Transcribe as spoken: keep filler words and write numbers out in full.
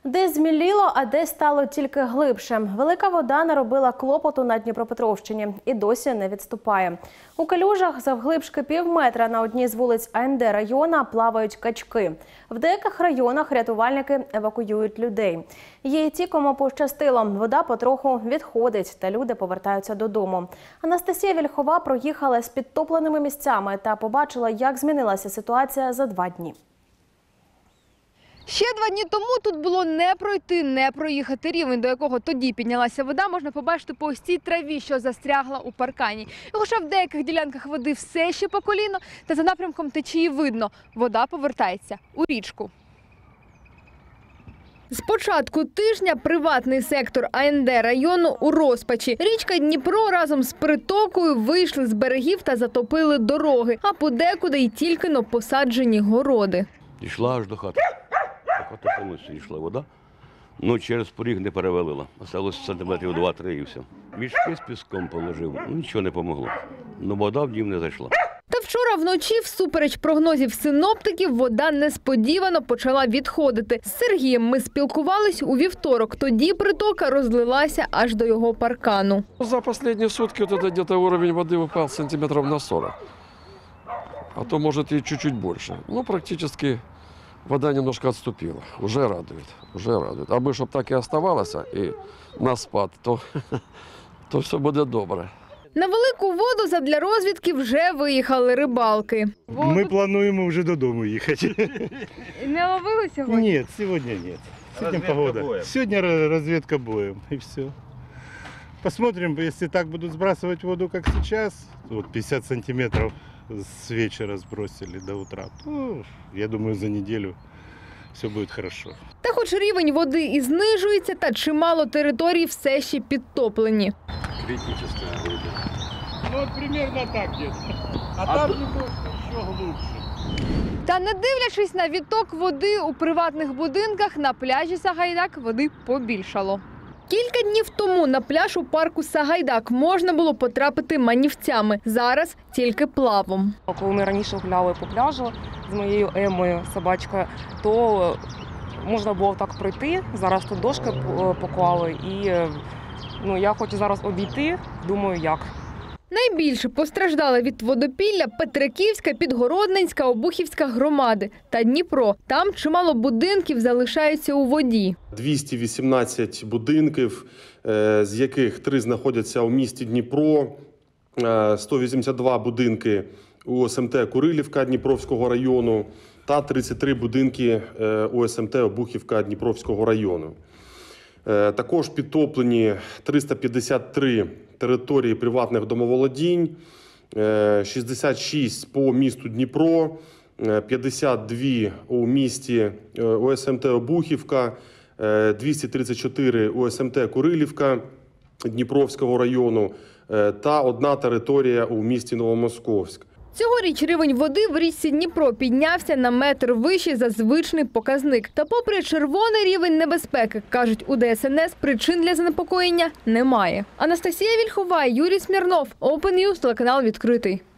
Де зміліло, а де стало тільки глибше. Велика вода наробила клопоту на Дніпропетровщині і досі не відступає. У калюжах завглибшки пів метра на одній з вулиць А Н Д району плавають качки. В деяких районах рятувальники евакуюють людей. Є й ті, кому пощастило. Вода потроху відходить та люди повертаються додому. Анастасія Вільхова проїхала з підтопленими місцями та побачила, як змінилася ситуація за два дні. Ще два дні тому тут було не пройти, не проїхати. Рівень, до якого тоді піднялася вода, можна побачити по ось цій траві, що застрягла у паркані. І хоча в деяких ділянках води все ще по коліно, та за напрямком течії видно – вода повертається у річку. З початку тижня приватний сектор А Н Д району у розпачі. Річка Дніпро разом з притокою вийшли з берегів та затопили дороги, а подекуди й тільки-но посаджені городи. Дійшла аж до хати. До хати повністю дійшла вода. Ну, через поріг не перевалила. Осталось сантиметрів два-три і все. Мішки з піском положив. Ну, нічого не помогло. Ну, вода в дім не зайшла. Та вчора вночі, всупереч прогнозів синоптиків, вода несподівано почала відходити. З Сергієм ми спілкувались у вівторок. Тоді притока розлилася аж до його паркану. За останні сутки вот это где-то уровень воды упал сантиметров на сорок. А то, может, и чуть-чуть больше. Ну, практически вода немножко отступила. Уже радует, уже радует. Аби, щоб так і оставалось, і на спад, то, то все буде добре. На велику воду задля розвідки вже виїхали рибалки. Ми плануємо вже додому їхати. Не ловили сьогодні? Ні, сьогодні ні. Сьогодні погода. Боем. Сьогодні розвідка боєм, і все. Посмотрим, якщо так будуть збрасувати воду, як зараз, вот пятьдесят сантиметров с вечера сбросили до утра, то, я думаю, за неділю все буде хорошо. Та хоч рівень води і знижується, та чимало територій все ще підтоплені. Критическая вода. Ну, от примерно так где-то. А, а там немножко ще глубже. Та не дивлячись на відток води у приватних будинках, на пляжі Сагайдак води побільшало. Кілька днів тому на пляж у парку Сагайдак можна було потрапити манівцями. Зараз тільки плавом. Коли ми раніше гуляли по пляжу з моєю Емою, собачкою, то можна було так пройти. Зараз тут дошки поклали і ну, я хочу зараз обійти, думаю, як. Найбільше постраждали від водопілля Петриківська, Підгородненська, Обухівська громади та Дніпро. Там чимало будинків залишаються у воді. двісті вісімнадцять будинків, з яких три знаходяться у місті Дніпро, сто вісімдесят два будинки у С М Т Курилівка Дніпровського району та тридцять три будинки у С М Т Обухівка Дніпровського району. Також підтоплені триста п'ятдесят три території приватних домоволодінь, шістдесят шість по місту Дніпро, п'ятдесят два у місті у С М Т Обухівка, двісті тридцять чотири у С М Т Курилівка Дніпровського району та одна територія у місті Новомосковськ. Цьогоріч рівень води в річці Дніпро піднявся на метр вище за звичний показник. Та попри червоний рівень небезпеки, кажуть у Д С Н С, причин для занепокоєння немає. Анастасія Вільхова, Юрій Смірнов, Open News, телеканал «Відкритий».